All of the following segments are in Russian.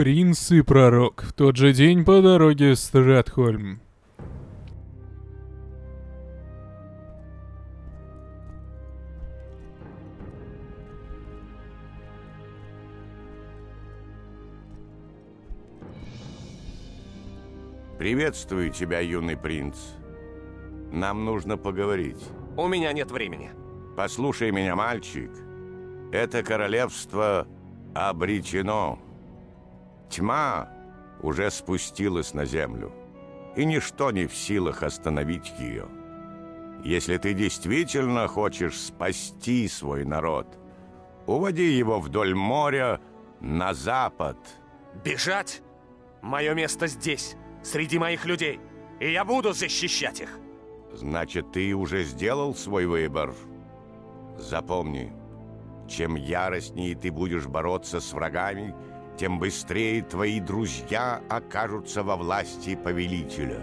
принц и пророк. В тот же день по дороге в Стратхольм. Приветствую тебя, юный принц. Нам нужно поговорить. У меня нет времени. Послушай меня, мальчик. Это королевство обречено. Тьма уже спустилась на землю, и ничто не в силах остановить ее. Если ты действительно хочешь спасти свой народ, уводи его вдоль моря на запад. Бежать? Мое место здесь, среди моих людей, и я буду защищать их. Значит, ты уже сделал свой выбор. Запомни, чем яростнее ты будешь бороться с врагами, тем быстрее твои друзья окажутся во власти повелителя.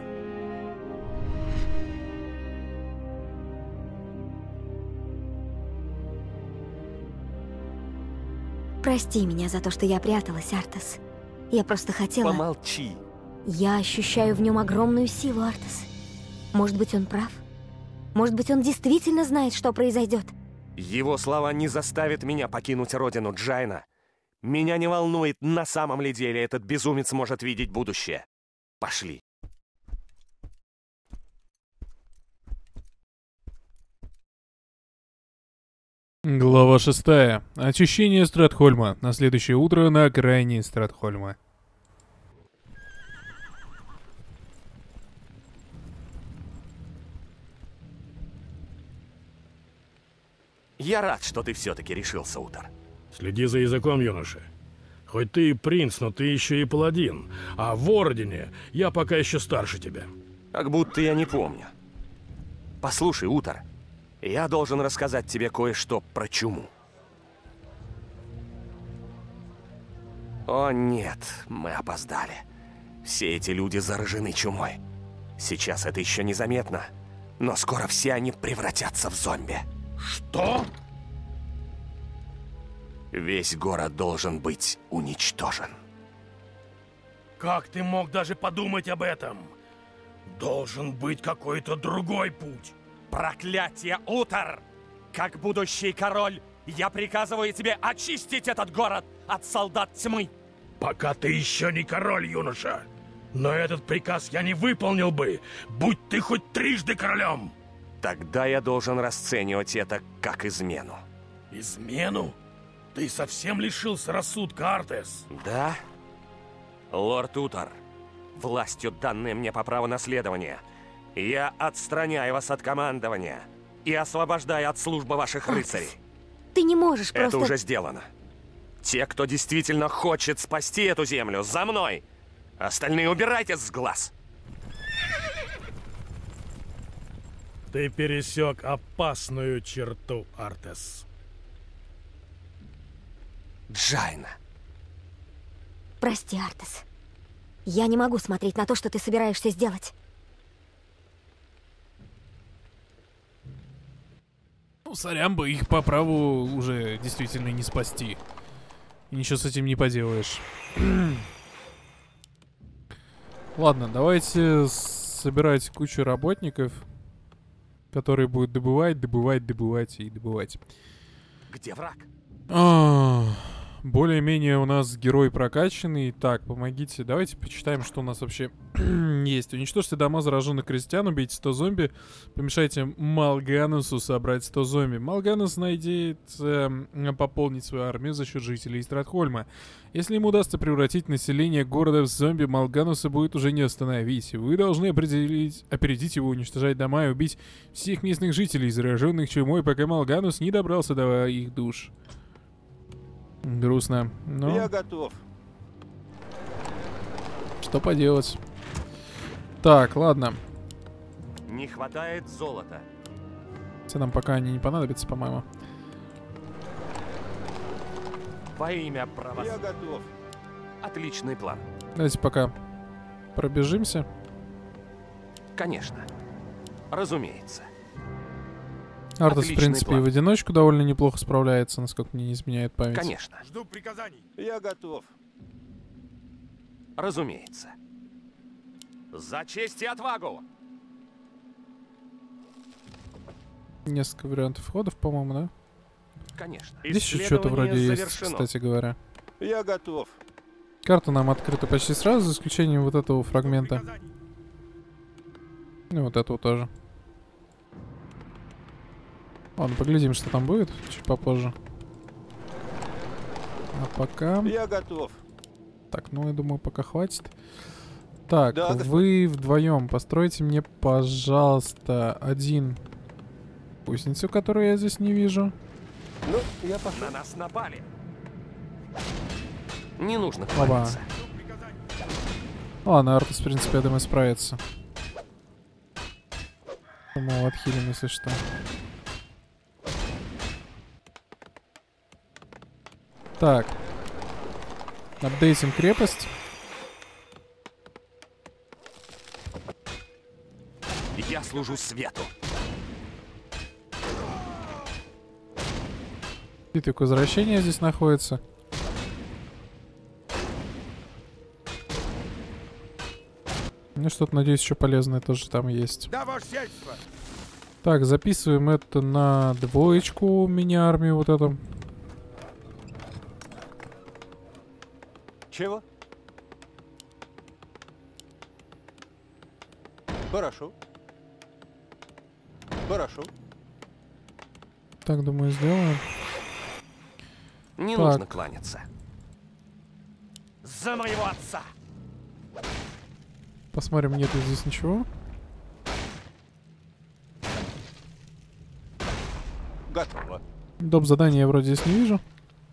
Прости меня за то, что я пряталась, Артес. Я просто хотела... Помолчи. Я ощущаю в нем огромную силу, Артес. Может быть, он прав? Может быть, он действительно знает, что произойдет? Его слова не заставят меня покинуть родину Джайна. Меня не волнует, на самом ли деле этот безумец может видеть будущее. Пошли. Глава 6. Очищение Стратхольма. На следующее утро на окраине Стратхольма. Я рад, что ты все-таки решился, Утар. Следи за языком, юноша. Хоть ты и принц, но ты еще и паладин. А в Ордене я пока еще старше тебя. Как будто я не помню. Послушай, Утар, я должен рассказать тебе кое-что про чуму. О нет, мы опоздали. Все эти люди заражены чумой. Сейчас это еще незаметно, но скоро все они превратятся в зомби. Что? Весь город должен быть уничтожен. Как ты мог даже подумать об этом? Должен быть какой-то другой путь. Проклятие, Утар! Как будущий король, я приказываю тебе очистить этот город от солдат тьмы. Пока ты еще не король, юноша. Но этот приказ я не выполнил бы, будь ты хоть трижды королем. Тогда я должен расценивать это как измену. Измену? Ты совсем лишился рассудка, Артес? Да? Лорд Утар, властью, данной мне по праву наследования, я отстраняю вас от командования и освобождаю от службы ваших рыцарей. Ты не можешь просто... Это уже сделано. Те, кто действительно хочет спасти эту землю, за мной! Остальные убирайтесь с глаз! Ты пересек опасную черту, Артес. Джайна. Прости, Артес. Я не могу смотреть на то, что ты собираешься сделать. Ну, сорян бы, их по праву уже действительно не спасти. И ничего с этим не поделаешь. Ладно, давайте собирать кучу работников, которые будут добывать и добывать. Где враг? Более-менее у нас герой прокачанный. Так, помогите. Давайте почитаем, что у нас вообще есть. Уничтожьте дома зараженных крестьян, убейте 100 зомби. Помешайте Малганусу собрать 100 зомби. Малганус надеется пополнить свою армию за счет жителей Стратхольма. Если ему удастся превратить население города в зомби, Малгануса будет уже не остановить. Вы должны опередить его, уничтожать дома и убить всех местных жителей, зараженных чумой, пока Малганус не добрался до их душ. Грустно, но... Я готов. Что поделать? Так, ладно. Не хватает золота. Хотя нам пока они не понадобятся, по-моему. Во имя Я правосудия. готов. Отличный план. Давайте пока пробежимся. Конечно. Разумеется. Артес, в Отличный принципе, план. и в одиночку довольно неплохо справляется, насколько мне не изменяет память. Конечно. Жду приказаний. Я готов. Разумеется. За честь и отвагу! Несколько вариантов входов, по-моему, да? Конечно. Здесь еще что-то вроде есть, завершено. кстати говоря. Я готов. Карта нам открыта почти сразу, за исключением вот этого фрагмента. И вот этого тоже. Ладно, поглядим, что там будет чуть попозже. А пока... Я готов. Так, ну я думаю, пока хватит. Так, Да, вы вдвоем постройте мне, пожалуйста, один гусеницу, которую я здесь не вижу. Ну, я пошел. На нас напали. Не нужно Оба. хвалиться. Ладно, Артус, в принципе, я думаю, справится. Мы отхилим, если что. Так. Апдейтим крепость. Я служу свету. Спиток возвращения здесь находится. Ну что-то, надеюсь, еще полезное тоже там есть. Да, ваше сельство. Так, записываем это на двоечку, мини-армию вот эту. Чего? Хорошо. Хорошо. Так, думаю, сделаем. Не Так. нужно кланяться. За моего отца! Посмотрим, нет ли здесь ничего. Готово. Доп. Задания я вроде здесь не вижу.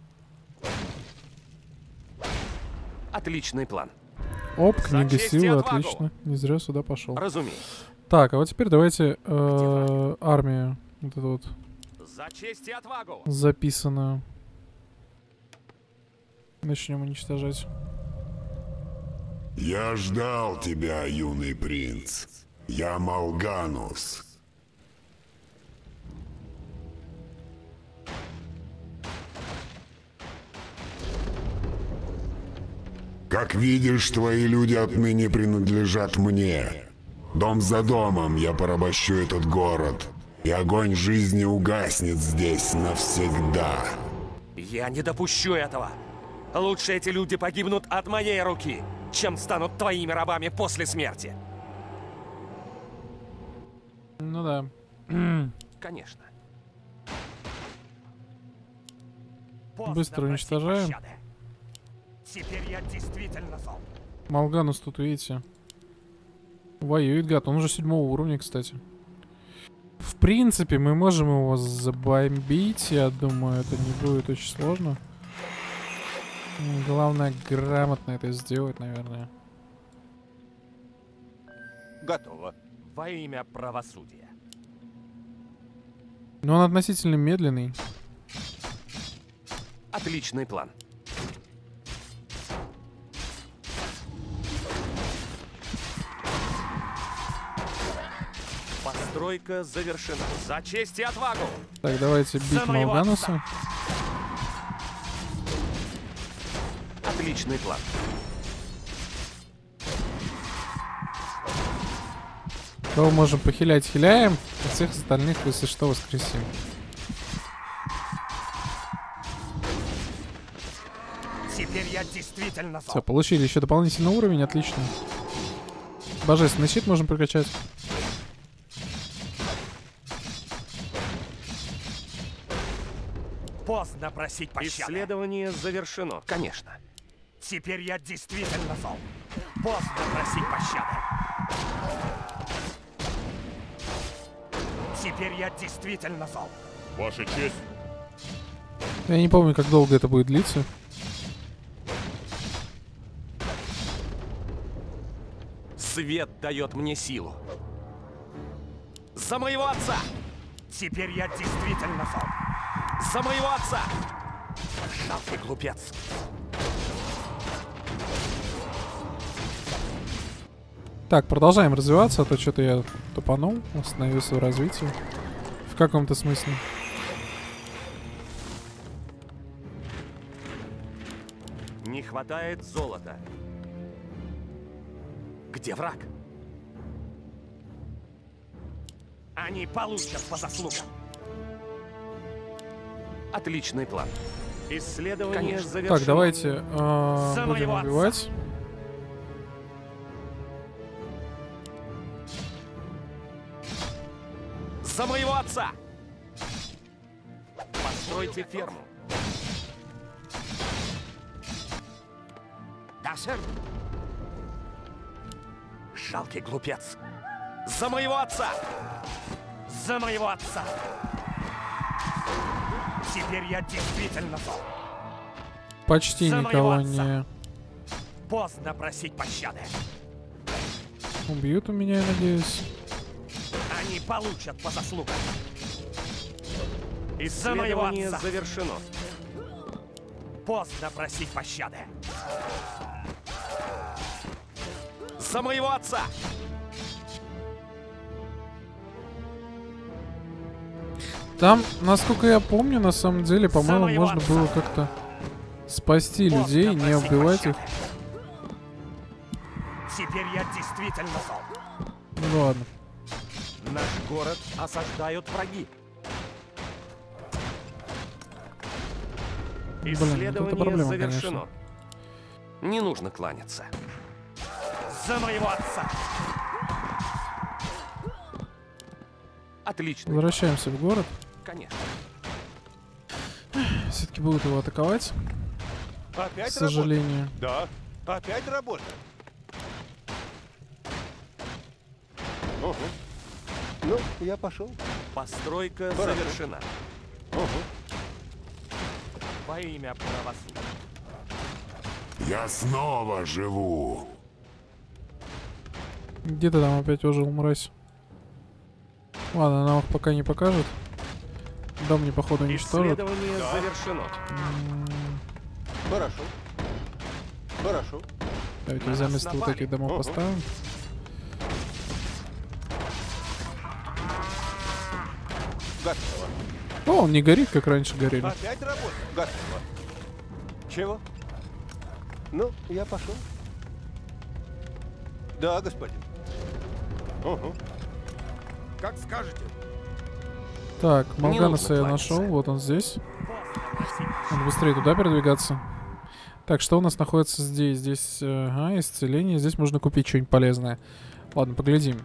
Отличный план. Оп, За книга честь и силы, отвагу. отлично. Не зря сюда пошел. Разумеется. Так, а вот теперь давайте армию вот эту вот За честь и отвагу! записанную начнем уничтожать. Я ждал тебя, юный принц. Я Малганус. Как видишь, твои люди отныне принадлежат мне. Дом за домом я порабощу этот город, и огонь жизни угаснет здесь навсегда. Я не допущу этого. Лучше эти люди погибнут от моей руки, чем станут твоими рабами после смерти. Ну да. Конечно. Быстро уничтожаем. Теперь я действительно зол. Малганус тут, видите, воюет, гад. Он уже 7-го уровня, кстати. В принципе, мы можем его забомбить. Я думаю, это не будет очень сложно. Главное, грамотно это сделать, наверное. Готово. Во имя правосудия. Но он относительно медленный. Отличный план. Постройка завершена. За честь и отвагу! Так, давайте бить За моего Малгануса. Отличный план. Кого можем похилять, хиляем. А всех остальных, если что, воскресим. Теперь я действительно зол. Все, получили еще дополнительный уровень, отлично. Божественный щит можем прокачать. Поздно просить пощады. Исследование завершено. Конечно. Теперь я действительно зол. Поздно просить пощады. Теперь я действительно зол. Ваша честь. Я не помню, как долго это будет длиться. Свет дает мне силу. За моего отца! Теперь я действительно зол. За моего отца! Жалкий глупец. Так, продолжаем развиваться, а то что-то я тупанул, остановился в развитии. В каком-то смысле. Не хватает золота. Где враг? Они получат по заслугам. Отличный план. Исследование завершено. Так, давайте За будем моего отца. убивать. За моего отца! Постройте ферму. Да, сэр. Жалкий глупец. За моего отца! За моего отца! Теперь я действительно зол. Почти За никого моего не Поздно просить пощады. убьют у меня, я надеюсь. Они получат по заслугам. За моего отца завершено. Поздно просить пощады. За моего отца! Там, насколько я помню, на самом деле, по-моему, моего можно отца. было как-то спасти Поздно людей, не просить убивать их. пощады. Теперь я действительно зол. Ну ладно. Наш город осаждают враги. Блин, вот это Исследование проблема, завершено. Не нужно кланяться. За моего отца! Отлично. Возвращаемся в город. Конечно. Все-таки будут его атаковать, Опять к сожалению. работа? Да, опять работа. Угу. Ну, я пошел. Постройка Хорошо. завершена. Угу. Во имя правосудия. Я снова живу. Где ты там опять ожил, мразь? Ладно, нам их пока не покажет. Дом мне, походу, уничтожит. Исследование завершено. Хорошо. Хорошо. Давайте На за нас место вот напали. этих домов Ого. поставим. Готово. О, он не горит, как раньше горели. Опять работа? Готово. Чего? Ну, я пошел. Да, господин. Угу. Как скажете. Так, нужно Малганеса я кланяться. нашел, вот он здесь. Надо быстрее туда передвигаться. Так, что у нас находится здесь? Здесь, ага, исцеление. Здесь можно купить что-нибудь полезное. Ладно, поглядим.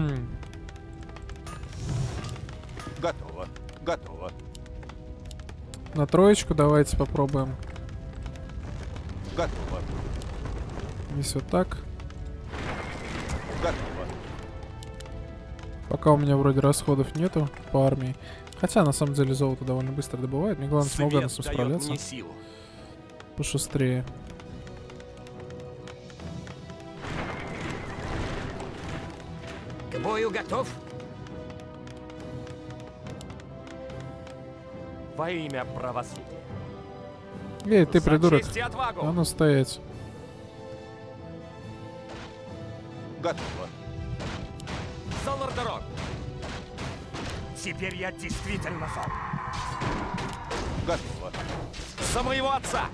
Готово. Готово. На троечку давайте попробуем. Готово. Здесь вот так. Готово. Пока у меня вроде расходов нету по армии. Хотя, на самом деле, золото довольно быстро добывает. Мне главное с Свет Малганесом дает справляться мне силу. пошустрее. К бою готов? Во имя правосудия. Эй, ты За придурок. честь и отвагу. А ну стоять. Готово. За лордорог. Теперь я действительно зол. Готово. За моего отца.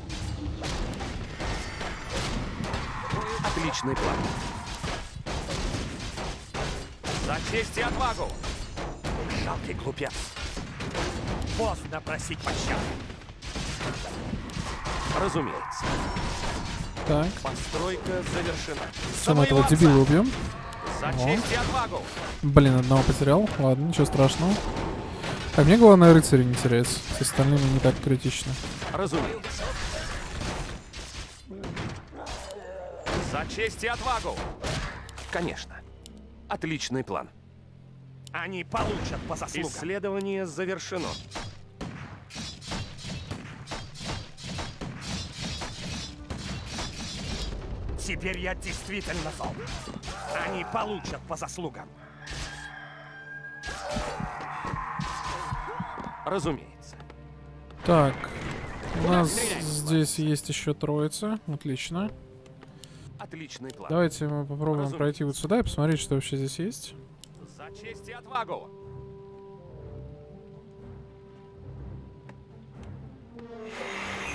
Отличный план. За честь и отвагу. Жалкий глупец. Поздно просить пощады. Разумеется. Так, Постройка завершена. все, мы этого дебила убьем. За честь и отвагу. Блин, одного потерял. Ладно, ничего страшного. А мне главное рыцаря не терять. С остальными не так критично. Разумеется. За честь и отвагу. Конечно. Отличный план. Они получат по заслугам. Исследование завершено. Теперь я действительно зол. Они получат по заслугам. Разумеется. Так, у нас здесь есть еще троица. Отлично. Отличный план. Давайте мы попробуем Разумеется. пройти вот сюда и посмотреть, что вообще здесь есть. За честь и отвагу.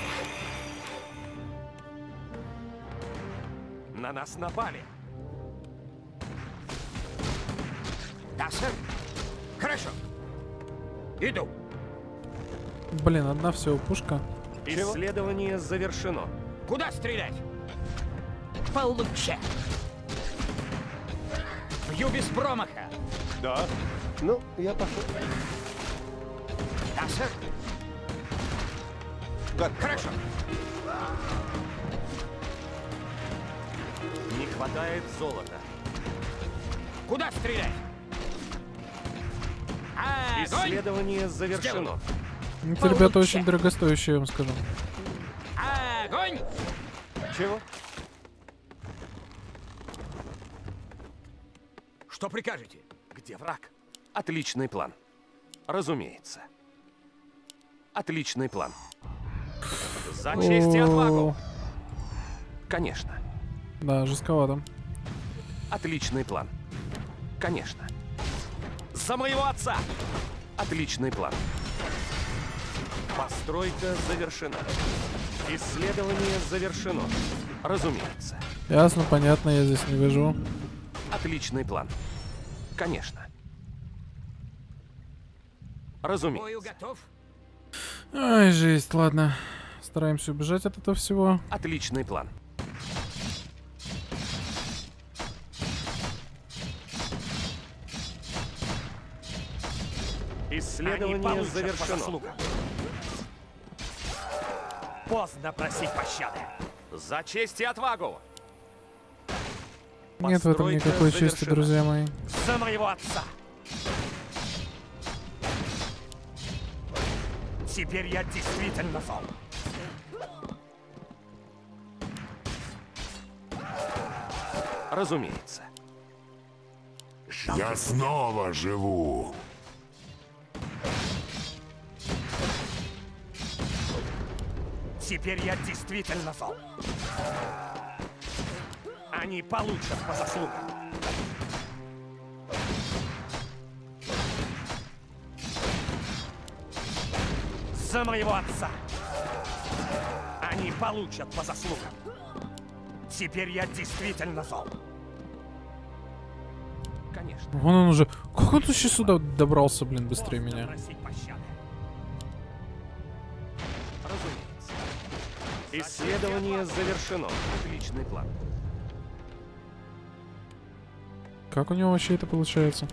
На нас напали. Да, сэр. Хорошо. Иду. Блин, одна всего пушка. Исследование завершено. Куда стрелять? Получше. Бью без промаха. Да. Ну, я пошел. Да, сэр. Готово. Хорошо. Не хватает золота. Куда стрелять? Огонь! Исследование завершено. Эти ребята очень дорогостоящие, я вам скажу. Огонь! Чего? Что прикажете? Где враг? Отличный план. Разумеется. Отличный план. За честь и отвагу. О, Конечно. да, жестковато. Отличный план. Конечно. За моего отца! Отличный план. Постройка завершена. Исследование завершено. Разумеется. Ясно, понятно, я здесь не вижу. Отличный план. Конечно. Разумеется. Бою готов? Ай, жесть, ладно. Стараемся убежать от этого всего. Отличный план. Исследование завершено. Поздно просить пощады. За честь и отвагу. Нет в этом Постройка никакой чести, завершена. друзья мои. За моего отца. Теперь я действительно зол. Разумеется. Я снова живу. Теперь я действительно зол. Они получат по заслугам. За моего отца. Они получат по заслугам. Теперь я действительно зол. Конечно. Вон он уже. Как он вообще сюда добрался, блин, быстрее Поздно меня? просить пощады. Разумеется. Исследование завершено. Отличный план. Как у него вообще это получается?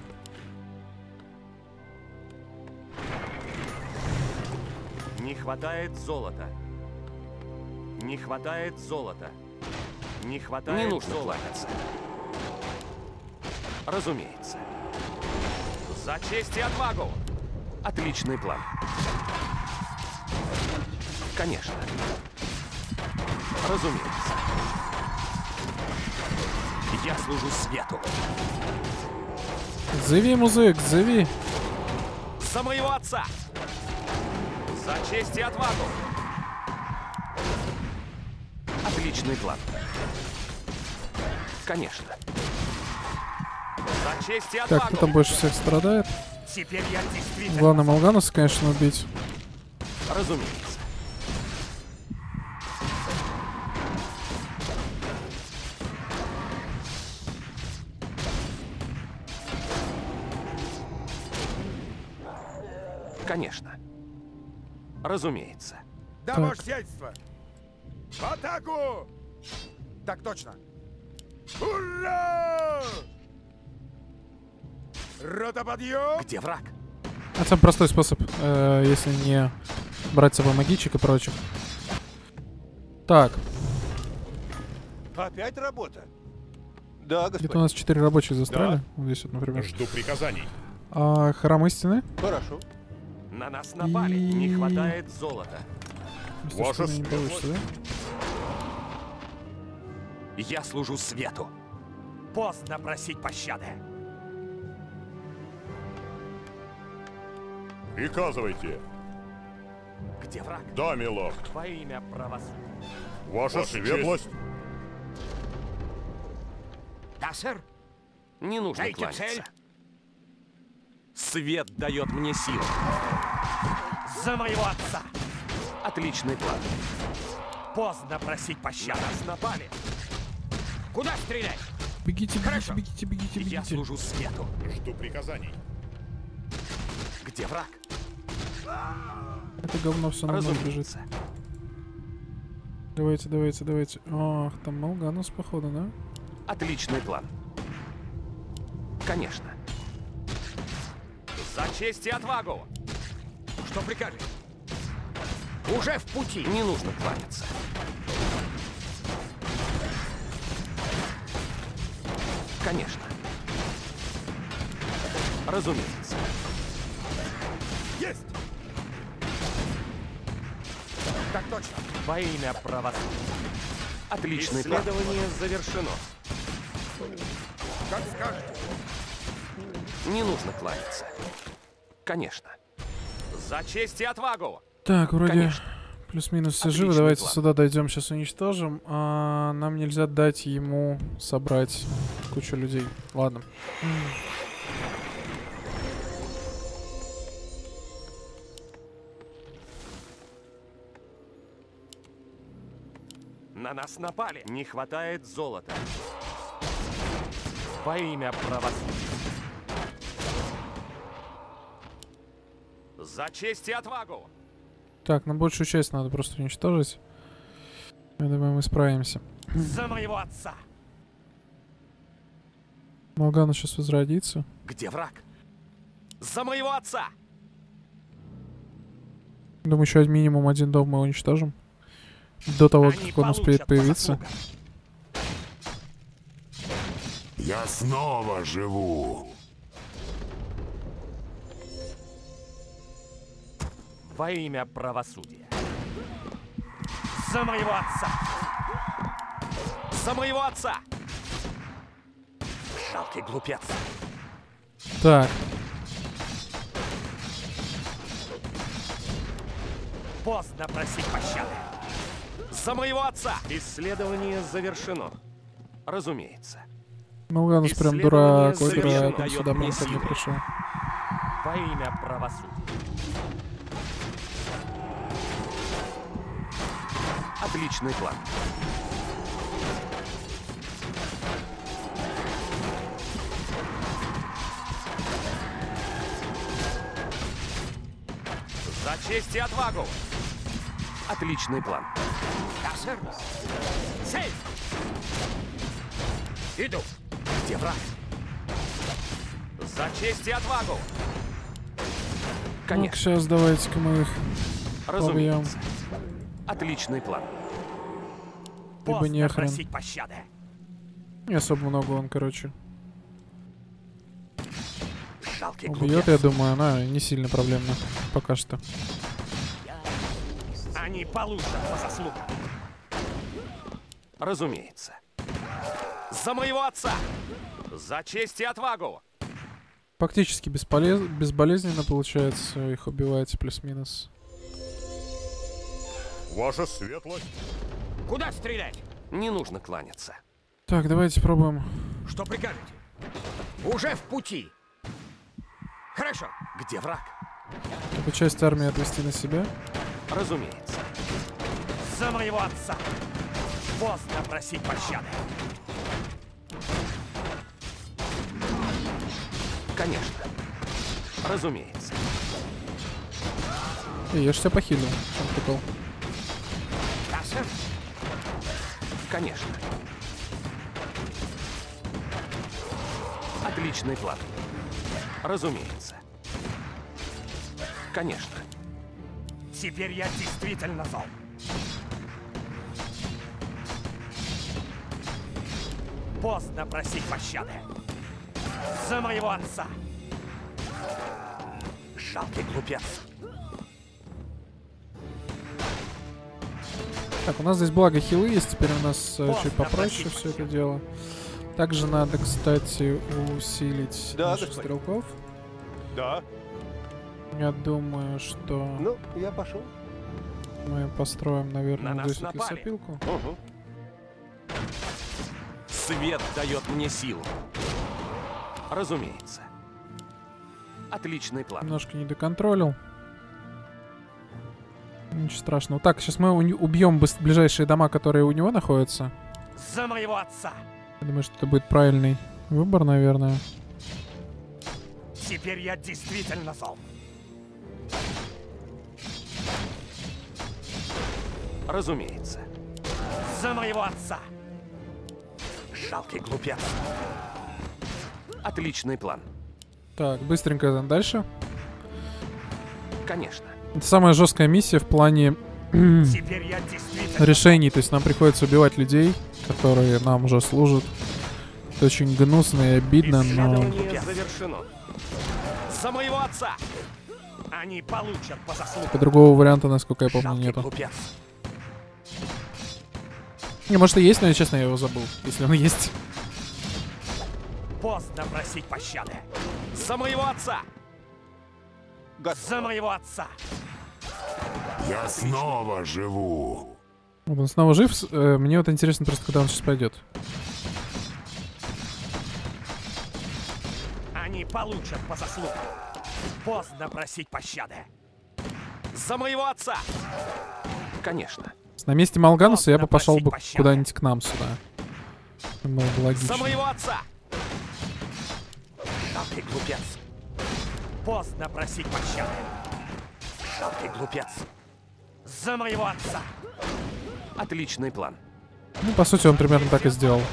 Не хватает золота. Не хватает золота. Не хватает Не нужно золота. Разумеется. За честь и отвагу. Отличный план. Конечно. Разумеется. Я служу свету. Зови, музык, зови. За моего отца. За честь и отвагу. Отличный план. Конечно. За честь и Так, отвагу. кто там больше всех страдает? Теперь я действительно Главное, зол. Малгануса, конечно, убить. Разумеется. Конечно. Разумеется. Да, Так. ваше сельство! В атаку! Так точно! Ура! Рота подъем! Где враг? Это самый простой способ, если не брать с собой магичек и прочих. Так, Опять работа? Да, где-то у господин. нас 4 рабочих застряли. Вот здесь вот, например. Жду приказаний. Храм истины. Хорошо. На нас напали. Не хватает золота. Ваша Не получится, да? Я служу свету. Поздно просить пощады. Приказывайте. Где враг? Да, милорд. Во имя правосудия. Ваша Ваша светлость. Да, сэр? Не нужно Дайте кланяться. цель. Свет дает мне силу. За моего отца! Отличный план. Поздно просить На пощады. нас напали. Куда стрелять? Бегите, Хорошо. бегите, бегите, бегите, Я бегите. служу свету. Жду приказаний. Где враг? Это говно все на мной бежит. Разумеется. Давайте, давайте, давайте. Ах, там Малганус, походу, да? Отличный план. Конечно. За честь и отвагу! Что прикажете? Уже в пути. Не нужно кланяться. Конечно. Разумеется. Есть! Так точно. Во имя правосудия. Отличный план. Исследование завершено. Как скажете. Не нужно кланяться. Конечно. За честь и отвагу! Так, вроде Конечно. плюс-минус все Отличный живы. Давайте план. сюда дойдем, сейчас уничтожим. А нам нельзя дать ему собрать кучу людей. Ладно. На нас напали. Не хватает золота. Во имя правосудия. За честь и отвагу! Так, нам большую часть надо просто уничтожить. Я думаю, мы справимся. За моего отца! Малганус сейчас возродится. Где враг? За моего отца! Думаю, еще минимум один дом мы уничтожим. До того, Они как он успеет получат по появиться. заслугам. Я снова живу. Во имя правосудия. За моего отца! За моего отца! Жалкий глупец. Так, Поздно просить пощады. За моего отца! Исследование завершено. Разумеется. Малганус прям Исследование дурак, ой, завершено. дурак, он Дает сюда мне просто не силы. пришел. Во имя правосудия. Отличный план. За честь и отвагу! Отличный план. Да, сэр. Сейф! Иду. Где враг? За честь и отвагу! Ну, Конечно, сейчас давайте-ка мы их побьем. разумеется. Отличный план. Либо Поздно не хрен. просить пощады. Не особо много он, короче, Жалкий убьет, глупец. я думаю, она не сильно проблемна. Пока что. Они получат по заслугам. Разумеется. За моего отца! За честь и отвагу! Фактически безболезненно получается их убивать, плюс-минус. Ваша светлость. Куда стрелять? Не нужно кланяться. Так, давайте пробуем. Что прикажете? Уже в пути. Хорошо. Где враг? Эту часть армии отвести на себя. Разумеется. За моего отца! Поздно просить пощады. Конечно. Разумеется. Я ж тебя похилил. В чем прикол? Да, сэр. Конечно. Отличный план. Разумеется. Конечно. Теперь я действительно зол. Поздно просить пощады. За моего отца. Жалкий глупец. Так, у нас здесь благо хилы есть, теперь у нас Поздно чуть попроще просить все это дело. Также надо, кстати, усилить Да, наших господин. стрелков. Да. Я думаю, что Ну, я пошел. мы построим, наверное, На вот нас здесь вот напали. лесопилку. Угу. Свет дает мне силу. Разумеется. Отличный план. Немножко не доконтролил. Ничего страшного. Так, сейчас мы убьем ближайшие дома, которые у него находятся. За моего отца! Я думаю, что это будет правильный выбор, наверное. Теперь я действительно зол. Разумеется. За моего отца. Жалкий глупец. Отличный план. Так, быстренько дальше. Конечно. Это самая жесткая миссия в плане Теперь я действительно... решений. То есть нам приходится убивать людей, которые нам уже служат. Это очень гнусно и обидно, но... Исследование завершено. За моего отца. Они получат по заслугам. Другого варианта, насколько я помню, Жалкий нету. глупец. Не, может и есть, но, честно, я его забыл. Если он есть. Поздно просить пощады. За моего отца. За моего отца. Я снова живу. Вот он снова жив. Мне вот интересно просто, когда он сейчас пойдет. Они получат по заслугам. Поздно просить пощады. За моего отца. Конечно. На месте Малгануса я бы пошел бы пощады. куда-нибудь к нам сюда. Было бы логично. За моего отца. Жалкий глупец. Поздно просить пощады. Жалкий глупец. За моего отца. Отличный план. Ну, по сути, он примерно так и сделал.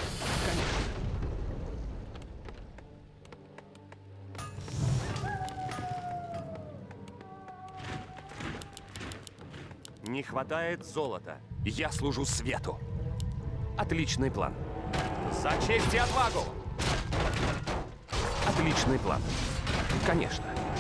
Не хватает золота. Я служу свету. Отличный план. За честь и отвагу. Отличный план. Конечно.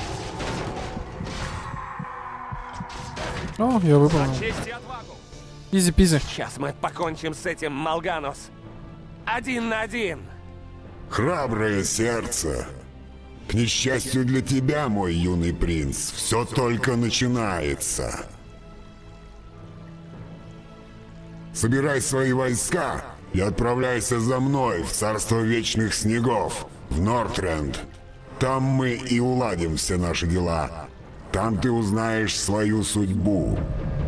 О, я выполнил. За честь и отвагу. Изи-пизи. Сейчас мы покончим с этим, Малганус. 1 на 1. Храброе сердце. К несчастью для тебя, мой юный принц, все только начинается. Собирай свои войска и отправляйся за мной в царство вечных снегов, в Нортренд. Там мы и уладим все наши дела. Там ты узнаешь свою судьбу.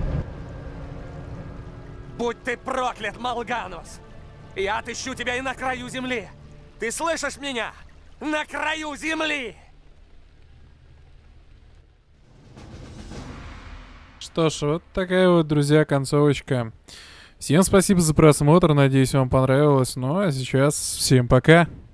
Будь ты проклят, Малганус! Я отыщу тебя и на краю земли! Ты слышишь меня? На краю земли! Что ж, вот такая вот, друзья, концовочка. Всем спасибо за просмотр, надеюсь, вам понравилось. Ну а сейчас всем пока.